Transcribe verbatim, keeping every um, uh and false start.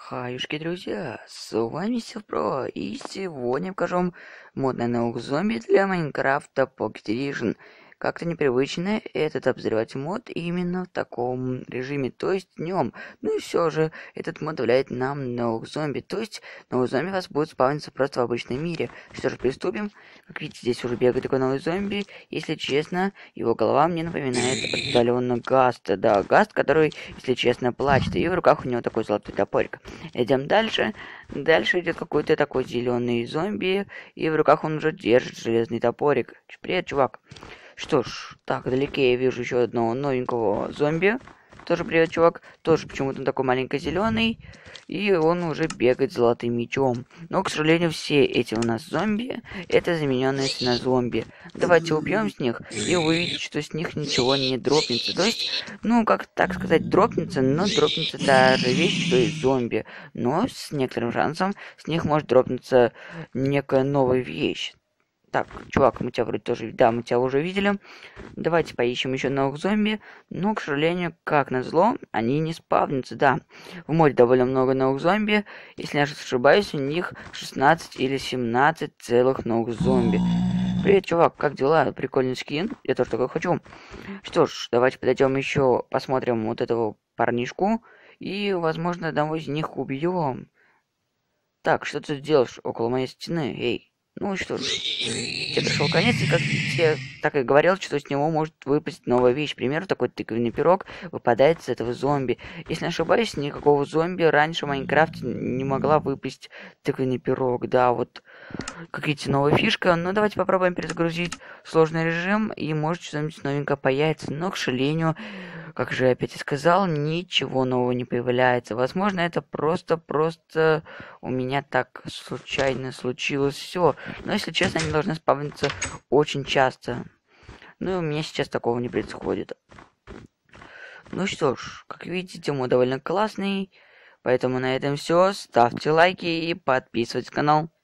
Хаюшки, друзья, с вами Севпро, и сегодня покажу вам мод на новых зомби для Майнкрафта Pocket Edition. Как-то непривычно этот обозревать мод именно в таком режиме, то есть днем. Ну и все же, этот мод добавляет нам новых зомби, то есть новые зомби у вас будут спавниться просто в обычном мире. Что же, приступим. Как видите, здесь уже бегает такой новый зомби. Если честно, его голова мне напоминает отдаленно Гаста. Да, Гаст, который, если честно, плачет, и в руках у него такой золотой топорик. Идем дальше. Дальше идет какой-то такой зеленый зомби, и в руках он уже держит железный топорик. Привет, чувак. Что ж, так, вдалеке я вижу еще одного новенького зомби. Тоже привет, чувак. Тоже почему-то такой маленький зеленый. И он уже бегает с золотым мечом. Но, к сожалению, все эти у нас зомби, это замененные на зомби. Давайте убьем с них, и вы увидите, что с них ничего не дропнется. То есть, ну, как так сказать, дропнется, но дропнется та же вещь, что и зомби. Но с некоторым шансом с них может дропнуться некая новая вещь. Так, чувак, мы тебя вроде тоже... Да, мы тебя уже видели. Давайте поищем еще новых зомби. Но, к сожалению, как назло, они не спавнятся, да. В моде довольно много новых зомби. Если я не ошибаюсь, у них шестнадцать или семнадцать целых новых зомби. Привет, чувак, как дела? Прикольный скин. Я тоже такой хочу. Что ж, давайте подойдем еще, посмотрим вот этого парнишку. И, возможно, одного из них убьем. Так, что ты делаешь около моей стены? Эй. Ну что ж, тебе пришел конец, и как я так и говорил, что с него может выпасть новая вещь. К примеру, такой тыквенный пирог выпадает с этого зомби. Если не ошибаюсь, никакого зомби раньше в Майнкрафте не могла выпасть тыквенный пирог. Да, вот какие-то новые фишки. Ну, давайте попробуем перезагрузить сложный режим, и может что-нибудь новенькое появится. Но, к сожалению, как же я опять и сказал, ничего нового не появляется. Возможно, это просто-просто у меня так случайно случилось все. Но, если честно, они должны спавниться очень часто. Ну, и у меня сейчас такого не происходит. Ну что ж, как видите, мод довольно классный. Поэтому на этом все. Ставьте лайки и подписывайтесь на канал.